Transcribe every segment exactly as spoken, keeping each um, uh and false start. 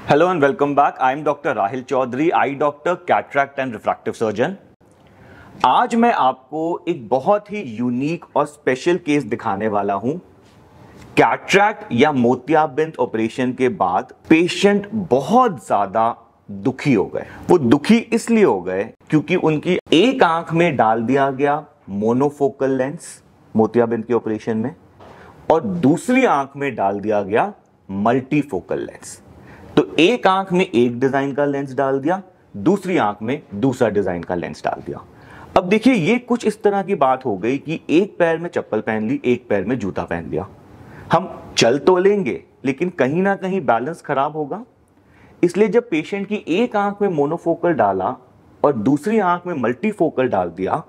Hello and welcome back. I am Doctor Rahil Chaudhary, eye doctor, cataract and refractive surgeon. आज मैं आपको एक बहुत ही यूनिक और स्पेशल केस दिखाने वाला हूं। कैटरैक्ट या मोतियाबिंद ऑपरेशन के बाद पेशेंट बहुत ज्यादा दुखी हो गए। वो दुखी इसलिए हो गए क्योंकि उनकी एक आंख में डाल दिया गया मोनोफोकल लेंस मोतियाबिंद के ऑपरेशन में और दूसरी आंख में डाल दिया गया मल्टीफोकल लेंस। तो एक आंख में एक डिजाइन का लेंस डाल दिया, दूसरी आंख में दूसरा डिजाइन का लेंस डाल दिया। अब देखिए ये कुछ इस तरह की बात हो गई कि एक पैर में चप्पल पहन ली, एक पैर में जूता पहन लिया। हम चल तो लेंगे लेकिन कहीं ना कहीं बैलेंस खराब होगा। इसलिए जब पेशेंट की एक आंख में मोनोफोकल डाला और दूसरी आंख में मल्टीफोकल डाल दिया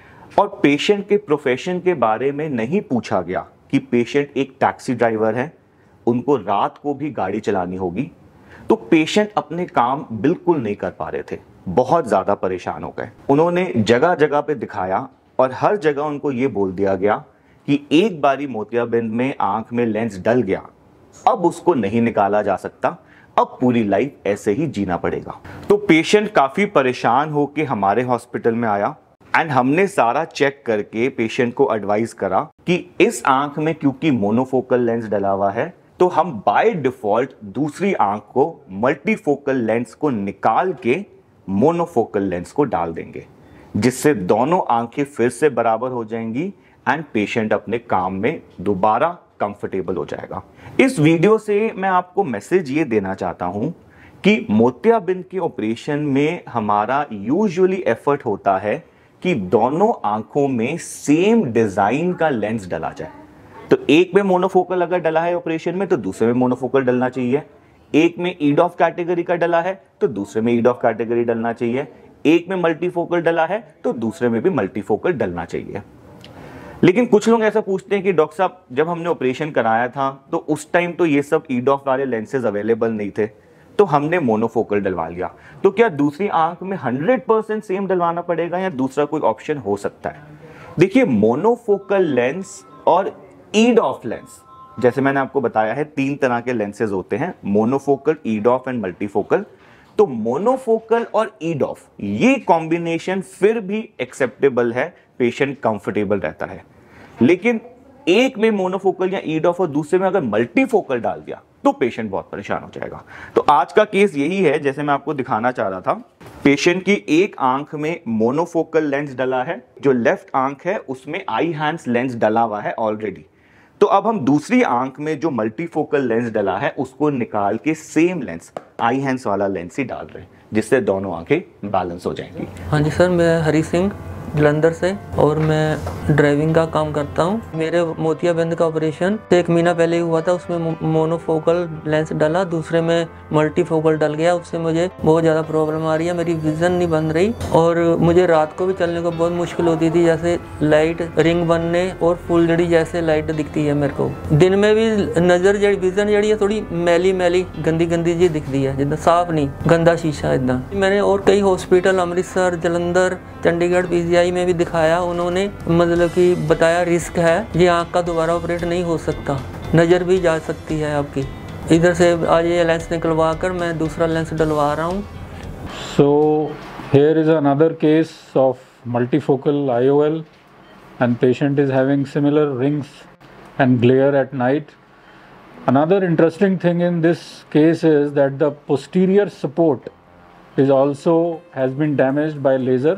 और पेशेंट के प्रोफेशन के बारे में नहीं पूछा गया कि पेशेंट एक टैक्सी ड्राइवर है, उनको रात को भी गाड़ी चलानी होगी, तो पेशेंट अपने काम बिल्कुल नहीं कर पा रहे थे, बहुत ज्यादा परेशान हो गए। उन्होंने जगह जगह पे दिखाया और हर जगह उनको ये बोल दिया गया कि एक बारी मोतियाबिंद में आंख में लेंस डल गया, अब उसको नहीं निकाला जा सकता, अब पूरी लाइफ ऐसे ही जीना पड़ेगा। तो पेशेंट काफी परेशान होकर हमारे हॉस्पिटल में आया एंड हमने सारा चेक करके पेशेंट को एडवाइस करा कि इस आंख में क्योंकि मोनोफोकल लेंस डला हुआ है तो हम बाय डिफॉल्ट दूसरी आंख को मल्टीफोकल लेंस को निकाल के मोनोफोकल लेंस को डाल देंगे, जिससे दोनों आंखें फिर से बराबर हो जाएंगी एंड पेशेंट अपने काम में दोबारा कंफर्टेबल हो जाएगा। इस वीडियो से मैं आपको मैसेज ये देना चाहता हूं कि मोतियाबिंद के ऑपरेशन में हमारा यूजुअली एफर्ट होता है कि दोनों आंखों में सेम डिजाइन का लेंस डला जाए। तो एक में मोनोफोकल अगर डला है ऑपरेशन में तो दूसरे में मोनोफोकल डलना चाहिए। एक में ईड ऑफ कैटेगरी का डला है तो दूसरे में ईड ऑफ कैटेगरी डलना चाहिए। एक में मल्टीफोकल डला है तो दूसरे में भी मल्टीफोकल डलना चाहिए। लेकिन कुछ लोग ऐसा पूछते हैं कि डॉक्टर साहब जब हमने ऑपरेशन कराया था तो उस टाइम तो ये सब ईड ऑफ वाले लेंसेज अवेलेबल नहीं थे, तो हमने मोनोफोकल डलवा लिया, तो क्या दूसरी आंख में हंड्रेड परसेंट सेम डलवाना पड़ेगा या दूसरा कोई ऑप्शन हो सकता है? देखिए मोनोफोकल लेंस और ईड ऑफ लेंस, जैसे मैंने आपको बताया है तीन तरह के लेंसेज होते हैं, monofocal, EDOF and multifocal. तो मोनोफोकल और ईड ऑफ ये कॉम्बिनेशन फिर भी एक्सेप्टेबल है, पेशेंट कंफर्टेबल रहता है। लेकिन एक में मोनोफोकल या ईड ऑफ और दूसरे में अगर मल्टीफोकल डाल दिया तो पेशेंट बहुत परेशान हो जाएगा। तो आज का केस यही है, जैसे मैं आपको दिखाना चाह रहा था। पेशेंट की एक आंख में मोनोफोकल लेंस डला है, जो लेफ्ट आंख है उसमें आई हैंड्स लेंस डला हुआ है ऑलरेडी। तो अब हम दूसरी आंख में जो मल्टीफोकल लेंस डला है उसको निकाल के सेम लेंस आई हैंड्स वाला लेंस ही डाल रहे हैं, जिससे दोनों आंखें बैलेंस हो जाएंगी। हाँ जी सर, मैं हरी सिंह जलंधर से और मैं ड्राइविंग का काम करता हूँ। मेरे मोतियाबिंद का ऑपरेशन एक महीना पहले हुआ था, उसमें मोनोफोकल लेंस डला, दूसरे में मल्टीफोकल डल गया। उससे मुझे बहुत ज़्यादा प्रॉब्लम आ रही है, मेरी विजन नहीं बन रही और मुझे रात को भी चलने को बहुत मुश्किल होती थी, जैसे लाइट रिंग बनने और फुलझड़ी जैसे लाइट दिखती है मेरे को। दिन में भी नज़र जी विजन जी है थोड़ी मैली मैली गंदी गंदी जी दिखती है, जितना साफ नहीं, गंदा शीशा इतना। मैंने और कई हॉस्पिटल अमृतसर, जलंधर, चंडीगढ़, पीजीआई में भी दिखाया, उन्होंने मतलब कि बताया रिस्क है, ये आंख का दोबारा ऑपरेट नहीं हो सकता, नज़र भी जा सकती है आपकी। इधर से आज ये लेंस निकलवा कर मैं दूसरा लेंस डलवा रहा हूँ। So here is another case of multifocal I O L and patient is having similar rings and glare at night. Another interesting thing in this case is that the posterior support is also has been damaged by laser.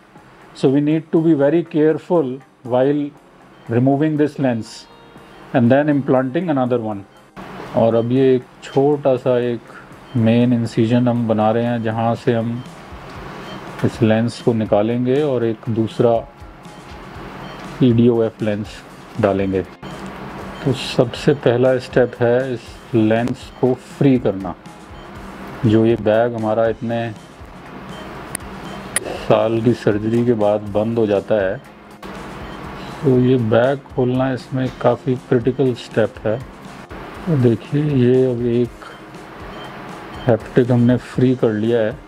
So we need to be very careful while removing this lens and then implanting another one. और अब ये एक छोटा सा एक main incision हम बना रहे हैं, जहाँ से हम इस लेंस को निकालेंगे और एक दूसरा E D O F lens डालेंगे। तो सबसे पहला स्टेप है इस लेंस को फ्री करना। जो ये बैग हमारा इतने साल की सर्जरी के बाद बंद हो जाता है, तो ये बैग खोलना इसमें काफ़ी क्रिटिकल स्टेप है। तो देखिए ये अब एक हैप्टिक हमने फ्री कर लिया है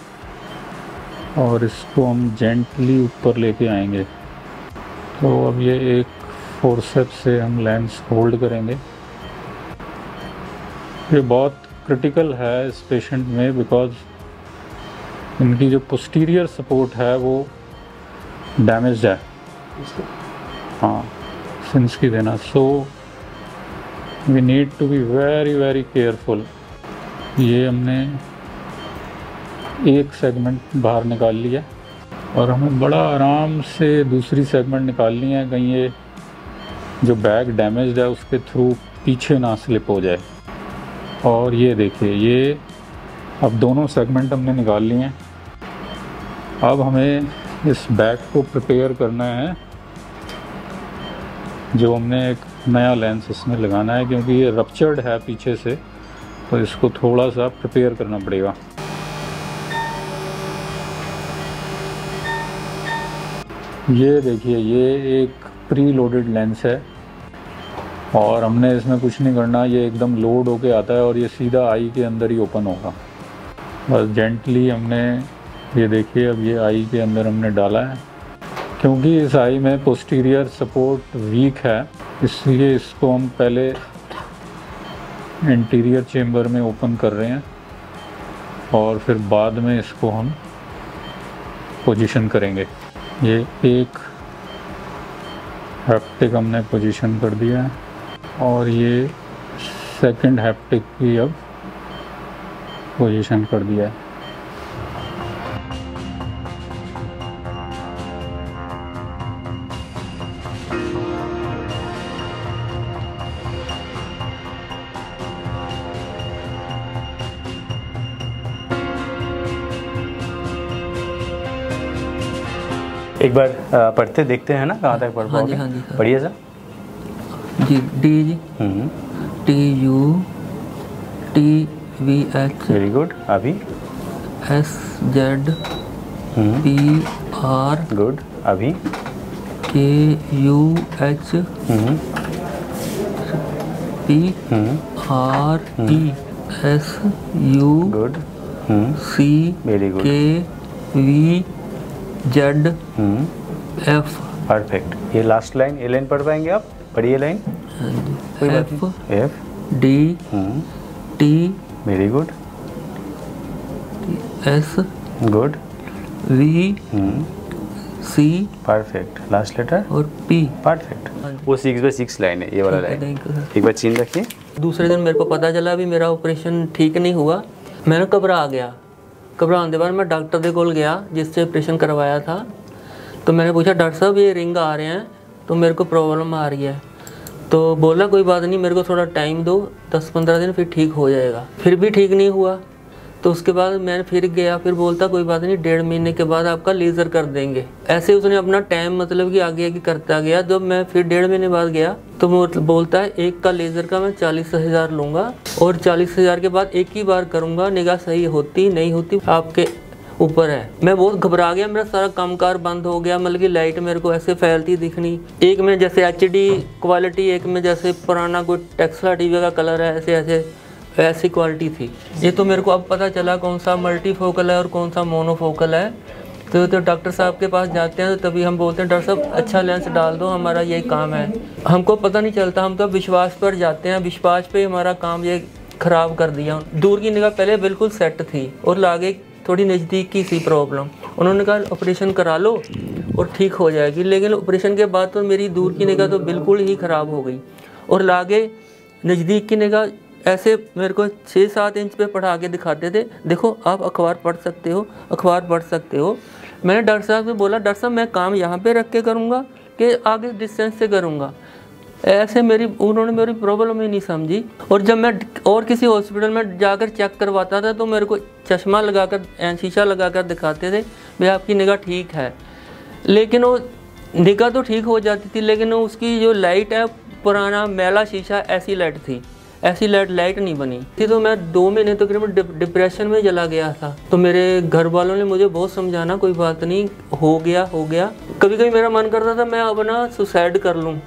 और इसको हम जेंटली ऊपर लेके आएंगे। तो अब ये एक फोर्सेप्स से हम लेंस होल्ड करेंगे। ये बहुत क्रिटिकल है इस पेशेंट में, बिकॉज इनकी जो पोस्टीरियर सपोर्ट है वो डैमेज है। हाँ, सिंस की देना। So we need to be very very careful. ये हमने एक सेगमेंट बाहर निकाल लिया और हमें बड़ा आराम से दूसरी सेगमेंट निकालनी है, कहीं ये जो बैग डैमेज्ड है उसके थ्रू पीछे ना स्लिप हो जाए। और ये देखिए, ये अब दोनों सेगमेंट हमने निकाल लिए हैं। अब हमें इस बैग को प्रिपेयर करना है, जो हमने एक नया लेंस इसमें लगाना है, क्योंकि ये रप्चर्ड है पीछे से, तो इसको थोड़ा सा प्रिपेयर करना पड़ेगा। ये देखिए, ये एक प्री लोडेड लेंस है और हमने इसमें कुछ नहीं करना, ये एकदम लोड होके आता है और ये सीधा आई के अंदर ही ओपन होगा। बस जेंटली हमने, ये देखिए अब ये आई के अंदर हमने डाला है। क्योंकि इस आई में पोस्टीरियर सपोर्ट वीक है, इसलिए इसको हम पहले इंटीरियर चेम्बर में ओपन कर रहे हैं और फिर बाद में इसको हम पोजीशन करेंगे। ये एक हैप्टिक हमने पोजीशन कर दिया है और ये सेकंड हैप्टिक भी अब पोजीशन कर दिया है। एक बार पढ़ते देखते हैं ना, कहाँ तक पढ़ पाओगे? हाँ जी, हाँ जी, पढ़िए सर। जी, D G, T U T V H, very good. अभी S Z P R, good. अभी K U H P R E S U good. C very good. K V Z F. Perfect. ये last line, ये line पढ़ पाएंगे आप? पढ़िए line. F F D T, very good. S good. V C, perfect. Last letter और P. Perfect. वो six by six line है, ये वाला लाइन। एक बार चीन रखिए। दूसरे दिन मेरे को पता चला अभी मेरा ऑपरेशन ठीक नहीं हुआ, मैंने घबरा आ गया। घबराने के बाद मैं डॉक्टर के कोल गया जिससे ऑपरेशन करवाया था। तो मैंने पूछा, डॉक्टर साहब ये रिंग आ रहे हैं तो मेरे को प्रॉब्लम आ रही है। तो बोला कोई बात नहीं, मेरे को थोड़ा टाइम दो, दस पंद्रह दिन फिर ठीक हो जाएगा। फिर भी ठीक नहीं हुआ। तो उसके बाद मैंने फिर गया, फिर बोलता कोई बात नहीं, डेढ़ महीने के बाद आपका लेज़र कर देंगे। ऐसे उसने अपना टाइम मतलब कि आगे आगे करता गया। जब मैं फिर डेढ़ महीने बाद गया तो वो बोलता है एक का लेज़र का मैं चालीस हज़ार लूँगा और चालीस हज़ार के बाद एक ही बार करूँगा, निगाह सही होती नहीं होती आपके ऊपर है। मैं बहुत घबरा गया, मेरा सारा कामकाज बंद हो गया। मतलब कि लाइट मेरे को ऐसे फैलती दिखनी, एक में जैसे एच डी क्वालिटी, एक में जैसे पुराना कोई टेक्सला टीवी का कलर है, ऐसे ऐसे ऐसी क्वालिटी थी। ये तो मेरे को अब पता चला कौन सा मल्टीफोकल है और कौन सा मोनोफोकल है। तो तो डॉक्टर साहब के पास जाते हैं तो तभी हम बोलते हैं डॉक्टर साहब अच्छा लेंस डाल दो, हमारा यही काम है। हमको पता नहीं चलता, हम तो विश्वास पर जाते हैं, विश्वास पे हमारा काम ये ख़राब कर दिया। दूर की निगाह पहले बिल्कुल सेट थी और लागे थोड़ी नज़दीक की सी प्रॉब्लम। उन्होंने कहा ऑपरेशन करा लो और ठीक हो जाएगी, लेकिन ऑपरेशन के बाद तो मेरी दूर की निगाह तो बिल्कुल ही ख़राब हो गई और लागे नज़दीक की निगाह ऐसे मेरे को छः सात इंच पे पढ़ा के दिखाते थे, देखो आप अखबार पढ़ सकते हो, अखबार पढ़ सकते हो। मैंने डॉक्टर साहब से बोला, डॉक्टर साहब मैं काम यहाँ पे रख के करूँगा कि आगे डिस्टेंस से करूँगा? ऐसे मेरी उन्होंने मेरी प्रॉब्लम ही नहीं समझी। और जब मैं और किसी हॉस्पिटल में जाकर चेक करवाता था तो मेरे को चश्मा लगाकर शीशा लगाकर दिखाते थे भाई आपकी निगाह ठीक है, लेकिन वो निगाह तो ठीक हो जाती थी, लेकिन उसकी जो लाइट है पुराना मैला शीशा, ऐसी लाइट थी, ऐसी लाइट लाइट नहीं बनी थी। तो मैं दो महीने तकरीबन तो डिप्रेशन में चला गया था। तो मेरे घर वालों ने मुझे बहुत समझाना, कोई बात नहीं, हो गया हो गया। कभी कभी मेरा मन करता था मैं अपना सुसाइड कर लूँ,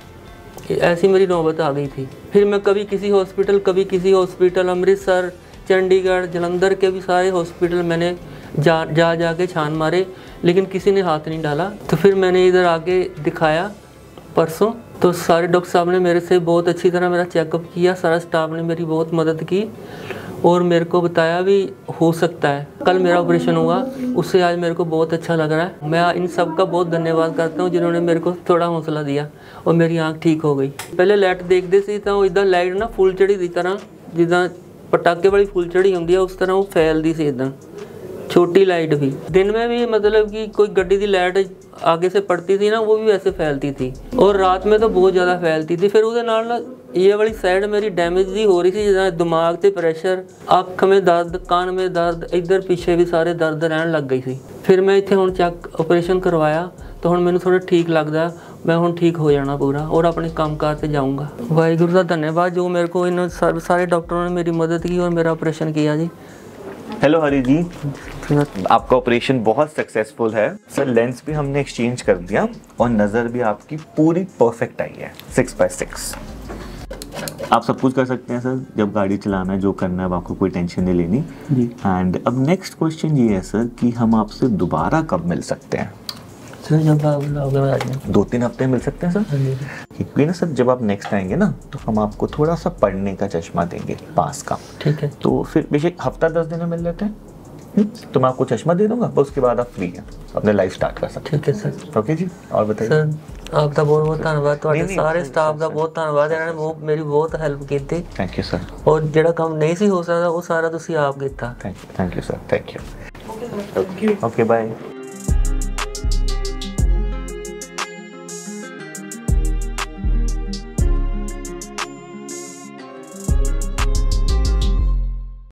ऐसी मेरी नौबत आ गई थी। फिर मैं कभी किसी हॉस्पिटल कभी किसी हॉस्पिटल, अमृतसर, चंडीगढ़, जलंधर के भी सारे हॉस्पिटल मैंने जा जा जा के छान मारे, लेकिन किसी ने हाथ नहीं डाला। तो फिर मैंने इधर आके दिखाया परसों, तो सारे डॉक्टर साहब ने मेरे से बहुत अच्छी तरह मेरा चेकअप किया, सारा स्टाफ ने मेरी बहुत मदद की और मेरे को बताया भी हो सकता है। कल मेरा ऑपरेशन हुआ, उससे आज मेरे को बहुत अच्छा लग रहा है। मैं इन सब का बहुत धन्यवाद करता हूँ जिन्होंने मेरे को थोड़ा हौसला दिया और मेरी आँख ठीक हो गई। पहले लाइट देखते सी तो इदा लाइट ना फुल चढ़ी की तरह, जिदा पटाके वाली फुल चढ़ी होंगी है उस तरह वो फैलती सी इदा, छोटी लाइट भी। दिन में भी मतलब कि कोई गड्डी की लाइट आगे से पड़ती थी ना, वो भी वैसे फैलती थी, और रात में तो बहुत ज़्यादा फैलती थी। फिर उसके नाल ना ये वाली साइड मेरी डैमेज ही हो रही थी, जिदा दिमाग से प्रेशर, अख में दर्द, कान में दर्द, इधर पीछे भी सारे दर्द रहन लग गई थी। फिर मैं इतने हुण चेक ऑपरेशन करवाया तो हुण मैनूं थोड़ा ठीक लगदा, मैं हुण ठीक हो जाना पूरा और अपने काम कार से जाऊँगा। वाहिगुरू का धन्यवाद जो मेरे को इन सारे डॉक्टरों ने मेरी मदद की और मेरा ऑपरेशन किया जी। हेलो हरी जी, आपका ऑपरेशन बहुत सक्सेसफुल है सर। लेंस भी हमने एक्सचेंज कर दिया और नज़र भी आपकी पूरी परफेक्ट आई है, सिक्स बाय सिक्स। आप सब कुछ कर सकते हैं सर, जब गाड़ी चलाना है, जो करना है, आपको कोई टेंशन नहीं लेनी। एंड अब नेक्स्ट क्वेश्चन ये है सर कि हम आपसे दोबारा कब मिल सकते हैं? सर जब आप दो तीन हफ्ते मिल सकते हैं सर, क्योंकि ना सर जब आप नेक्स्ट आएंगे ना तो हम आपको थोड़ा सा पढ़ने का चश्मा देंगे पास का, ठीक है? तो फिर बेशक हफ्ता दस दिन में मिल लेते हैं, तो मैं आपको चश्मा दे दूंगा, बस उसके बाद आप फ्री हैं, अपने लाइफ स्टार्ट कर सकते हैं। ठीक है सर। ओके जी, और बताइए सर। आपका बहुत बहुत धन्यवाद, ਤੁਹਾਡੇ ਸਾਰੇ ਸਟਾਫ ਦਾ ਬਹੁਤ ਧੰਨਵਾਦ, ਇਹਨਾਂ ਨੇ ਮੇਰੀ ਬਹੁਤ ਹੈਲਪ ਕੀਤੀ। Thank you sir. ਔਰ ਜਿਹੜਾ ਕੰਮ ਨਹੀਂ ਸੀ ਹੋ ਸਕਦਾ ਉਹ ਸਾਰਾ ਤੁਸੀਂ ਆਪ ਕੀਤਾ। Thank you thank you sir, thank you. Okay bye.